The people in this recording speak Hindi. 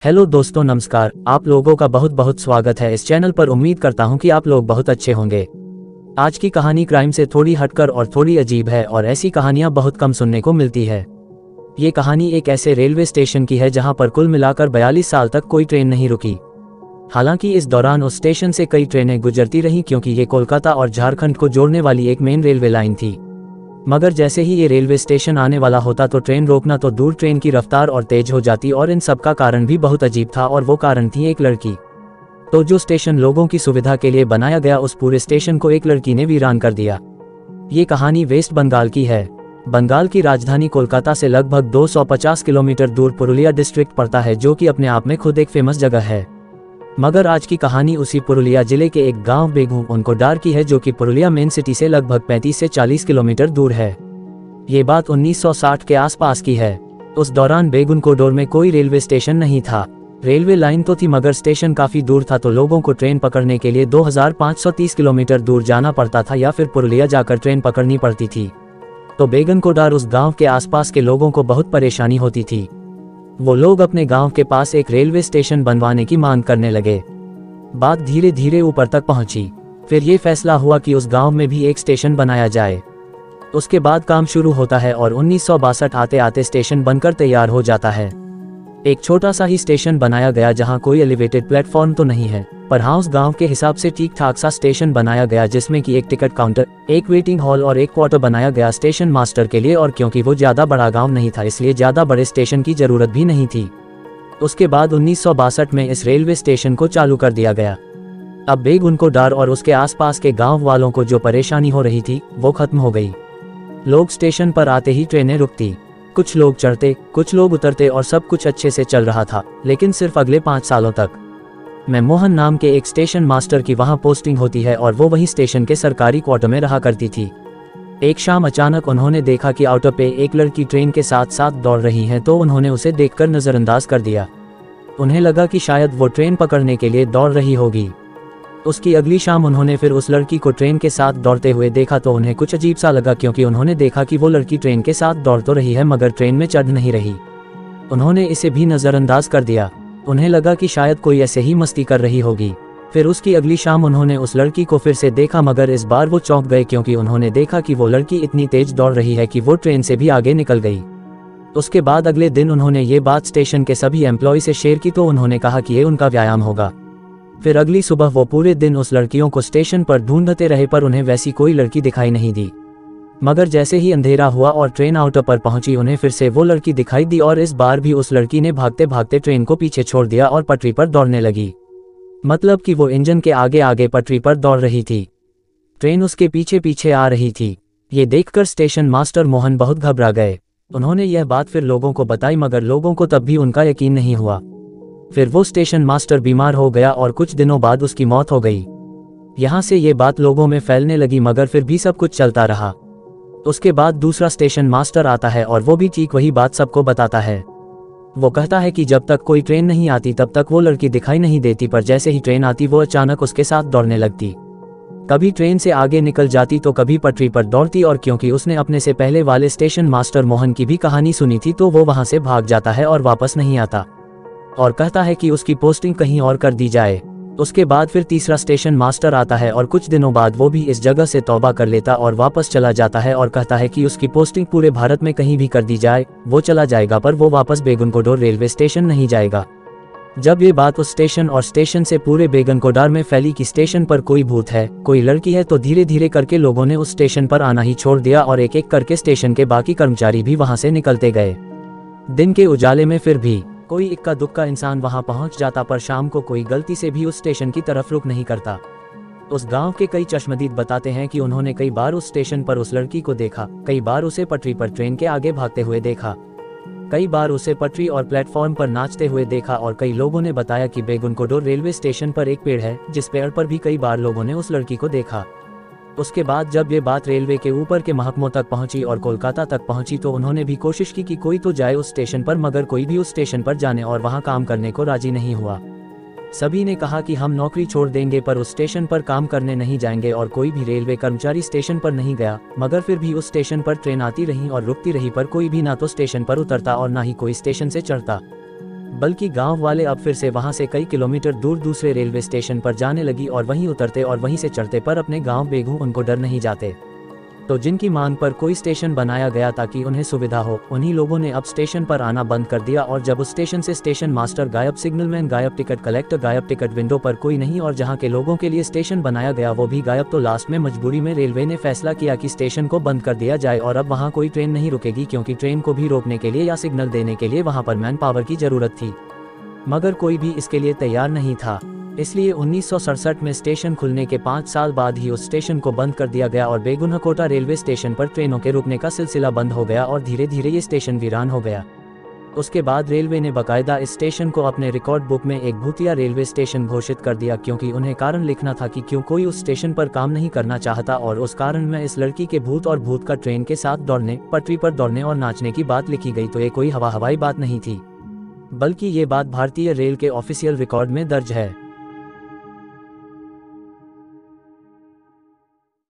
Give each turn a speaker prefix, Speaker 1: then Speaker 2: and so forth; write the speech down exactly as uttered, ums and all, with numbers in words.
Speaker 1: हेलो दोस्तों, नमस्कार। आप लोगों का बहुत बहुत स्वागत है इस चैनल पर। उम्मीद करता हूं कि आप लोग बहुत अच्छे होंगे। आज की कहानी क्राइम से थोड़ी हटकर और थोड़ी अजीब है और ऐसी कहानियां बहुत कम सुनने को मिलती है। ये कहानी एक ऐसे रेलवे स्टेशन की है जहां पर कुल मिलाकर बयालीस साल तक कोई ट्रेन नहीं रुकी। हालांकि इस दौरान उस स्टेशन से कई ट्रेनें गुजरती रहीं क्योंकि ये कोलकाता और झारखंड को जोड़ने वाली एक मेन रेलवे लाइन थी। मगर जैसे ही ये रेलवे स्टेशन आने वाला होता तो ट्रेन रोकना तो दूर, ट्रेन की रफ्तार और तेज हो जाती। और इन सब का कारण भी बहुत अजीब था और वो कारण थी एक लड़की। तो जो स्टेशन लोगों की सुविधा के लिए बनाया गया, उस पूरे स्टेशन को एक लड़की ने वीरान कर दिया। ये कहानी वेस्ट बंगाल की है। बंगाल की राजधानी कोलकाता से लगभग दो सौ पचास किलोमीटर दूर पुरुलिया डिस्ट्रिक्ट पड़ता है, जो कि अपने आप में खुद एक फेमस जगह है। मगर आज की कहानी उसी पुरुलिया जिले के एक गांव बेगुनकोडार की है, जो कि पुरुलिया मेन सिटी से लगभग पैंतीस से चालीस किलोमीटर दूर है। ये बात उन्नीस सौ साठ के आसपास की है। उस दौरान बेगुनकोडार में कोई रेलवे स्टेशन नहीं था। रेलवे लाइन तो थी मगर स्टेशन काफी दूर था, तो लोगों को ट्रेन पकड़ने के लिए दो हज़ार पाँच सौ तीस किलोमीटर दूर जाना पड़ता था या फिर पुरुलिया जाकर ट्रेन पकड़नी पड़ती थी। तो बेगुनकोडार उस गाँव के आसपास के लोगों को बहुत परेशानी होती थी। वो लोग अपने गांव के पास एक रेलवे स्टेशन बनवाने की मांग करने लगे। बात धीरे धीरे ऊपर तक पहुंची। फिर ये फैसला हुआ कि उस गांव में भी एक स्टेशन बनाया जाए। उसके बाद काम शुरू होता है और उन्नीस सौ बासठ आते आते स्टेशन बनकर तैयार हो जाता है। एक छोटा सा ही स्टेशन बनाया गया जहां कोई एलिवेटेड प्लेटफॉर्म तो नहीं है, पर हाँ उस गांव के हिसाब से ठीक ठाक सा स्टेशन बनाया गया, जिसमें कि एक टिकट काउंटर, एक वेटिंग हॉल और एक क्वार्टर बनाया गया स्टेशन मास्टर के लिए। और क्योंकि वो ज्यादा बड़ा गांव नहीं था, इसलिए ज्यादा बड़े स्टेशन की जरूरत भी नहीं थी। उसके बाद उन्नीस सौ बासठ में इस रेलवे स्टेशन को चालू कर दिया गया। अब बेगुनकोडार और उसके आसपास के गाँव वालों को जो परेशानी हो रही थी वो खत्म हो गई। लोग स्टेशन पर आते ही ट्रेनें रुकती, कुछ लोग चढ़ते, कुछ लोग उतरते और सब कुछ अच्छे से चल रहा था। लेकिन सिर्फ अगले पाँच सालों तक। मैं मोहन नाम के एक स्टेशन मास्टर की वहां पोस्टिंग होती है और वो वही स्टेशन के सरकारी क्वार्टर में रहा करती थी। एक शाम अचानक उन्होंने देखा कि आउटर पे एक लड़की ट्रेन के साथ साथ दौड़ रही है, तो उन्होंने उसे देखकर नजरअंदाज कर दिया। उन्हें लगा कि शायद वो ट्रेन पकड़ने के लिए दौड़ रही होगी। उसकी अगली शाम उन्होंने फिर उस लड़की को ट्रेन के साथ दौड़ते हुए देखा, तो उन्हें कुछ अजीब सा लगा क्योंकि उन्होंने देखा कि वो लड़की ट्रेन के साथ दौड़ तो रही है मगर ट्रेन में चढ़ नहीं रही। उन्होंने इसे भी नजरअंदाज कर दिया। उन्हें लगा कि शायद कोई ऐसे ही मस्ती कर रही होगी। फिर उसकी अगली शाम उन्होंने उस लड़की को फिर से देखा, मगर इस बार वो चौंक गए क्योंकि उन्होंने देखा कि वो लड़की इतनी तेज दौड़ रही है कि वो ट्रेन से भी आगे निकल गई। उसके बाद अगले दिन उन्होंने ये बात स्टेशन के सभी एम्प्लॉय से शेयर की, तो उन्होंने कहा कि ये उनका व्यायाम होगा। फिर अगली सुबह वो पूरे दिन उस लड़कियों को स्टेशन पर ढूंढते रहे, पर उन्हें वैसी कोई लड़की दिखाई नहीं दी। मगर जैसे ही अंधेरा हुआ और ट्रेन आउटर पर पहुंची, उन्हें फिर से वो लड़की दिखाई दी और इस बार भी उस लड़की ने भागते भागते ट्रेन को पीछे छोड़ दिया और पटरी पर दौड़ने लगी। मतलब कि वो इंजन के आगे आगे पटरी पर दौड़ रही थी। ट्रेन उसके पीछे पीछे आ रही थी। ये देखकर स्टेशन मास्टर मोहन बहुत घबरा गए। उन्होंने यह बात फिर लोगों को बताई, मगर लोगों को तब भी उनका यकीन नहीं हुआ। फिर वो स्टेशन मास्टर बीमार हो गया और कुछ दिनों बाद उसकी मौत हो गई। यहाँ से ये बात लोगों में फैलने लगी, मगर फिर भी सब कुछ चलता रहा। उसके बाद दूसरा स्टेशन मास्टर आता है और वो भी ठीक वही बात सबको बताता है। वो कहता है कि जब तक कोई ट्रेन नहीं आती तब तक वो लड़की दिखाई नहीं देती, पर जैसे ही ट्रेन आती वो अचानक उसके साथ दौड़ने लगती। कभी ट्रेन से आगे निकल जाती तो कभी पटरी पर दौड़ती। और क्योंकि उसने अपने से पहले वाले स्टेशन मास्टर मोहन की भी कहानी सुनी थी, तो वो वहां से भाग जाता है और वापस नहीं आता और कहता है कि उसकी पोस्टिंग कहीं और कर दी जाए। उसके बाद फिर तीसरा स्टेशन मास्टर आता है और कुछ दिनों बाद वो भी इस जगह से तौबा कर लेता और वापस चला जाता है और कहता है कि उसकी पोस्टिंग पूरे भारत में कहीं भी कर दी जाए। वो चला जाएगा पर वो वापस बेगुनकोडार रेलवे स्टेशन नहीं जाएगा। जब ये बात उस स्टेशन और स्टेशन से पूरे बेगुनकोडार में फैली कि स्टेशन पर कोई भूत है, कोई लड़की है, तो धीरे धीरे करके लोगों ने उस स्टेशन पर आना ही छोड़ दिया और एक एक करके स्टेशन के बाकी कर्मचारी भी वहां से निकलते गए। दिन के उजाले में फिर भी कोई इक्का दुक्का इंसान वहां पहुंच जाता, पर शाम को कोई गलती से भी उस स्टेशन की तरफ रुक नहीं करता। उस गांव के कई चश्मदीद बताते हैं कि उन्होंने कई बार उस स्टेशन पर उस लड़की को देखा, कई बार उसे पटरी पर ट्रेन के आगे भागते हुए देखा, कई बार उसे पटरी और प्लेटफॉर्म पर नाचते हुए देखा। और कई लोगों ने बताया कि बेगुनकोडार रेलवे स्टेशन पर एक पेड़ है, जिस पेड़ पर भी कई बार लोगों ने उस लड़की को देखा। उसके बाद जब ये बात रेलवे के ऊपर के महकमों तक पहुंची और कोलकाता तक पहुंची, तो उन्होंने भी कोशिश की कि कोई तो जाए उस स्टेशन पर, मगर कोई भी उस स्टेशन पर जाने और वहां काम करने को राजी नहीं हुआ। सभी ने कहा कि हम नौकरी छोड़ देंगे पर उस स्टेशन पर काम करने नहीं जाएंगे, और कोई भी रेलवे कर्मचारी स्टेशन पर नहीं गया। मगर फिर भी उस स्टेशन पर ट्रेन आती रही और रुकती रही, पर कोई भी ना तो स्टेशन पर उतरता और ना ही कोई स्टेशन से चढ़ता। बल्कि गांव वाले अब फिर से वहां से कई किलोमीटर दूर दूसरे रेलवे स्टेशन पर जाने लगी और वहीं उतरते और वहीं से चढ़ते पर अपने गांव बेगू उनको डर नहीं जाते। तो जिनकी मांग पर कोई स्टेशन बनाया गया ताकि उन्हें सुविधा हो, उन्हीं लोगों ने अब स्टेशन पर आना बंद कर दिया। और जब उस स्टेशन से स्टेशन मास्टर गायब, सिग्नलमैन गायब, टिकट कलेक्टर गायब, टिकट विंडो पर कोई नहीं और जहां के लोगों के लिए स्टेशन बनाया गया वो भी गायब, तो लास्ट में मजबूरी में रेलवे ने फैसला किया कि स्टेशन को बंद कर दिया जाए और अब वहाँ कोई ट्रेन नहीं रुकेगी, क्योंकि ट्रेन को भी रोकने के लिए या सिग्नल देने के लिए वहाँ पर मैन पावर की जरूरत थी। मगर कोई भी इसके लिए तैयार नहीं था। इसलिए उन्नीस सौ सड़सठ में स्टेशन खुलने के पाँच साल बाद ही उस स्टेशन को बंद कर दिया गया और बेगुनहकोटा रेलवे स्टेशन पर ट्रेनों के रुकने का सिलसिला बंद हो गया और धीरे धीरे ये स्टेशन वीरान हो गया। उसके बाद रेलवे ने बाकायदा इस स्टेशन को अपने रिकॉर्ड बुक में एक भूतिया रेलवे स्टेशन घोषित कर दिया, क्योंकि उन्हें कारण लिखना था कि क्यों कोई उस स्टेशन पर काम नहीं करना चाहता, और उस कारण में इस लड़की के भूत और भूत का ट्रेन के साथ दौड़ने, पटरी पर दौड़ने और नाचने की बात लिखी गई। तो ये कोई हवा हवाई बात नहीं थी, बल्कि ये बात भारतीय रेल के ऑफिशियल रिकॉर्ड में दर्ज है।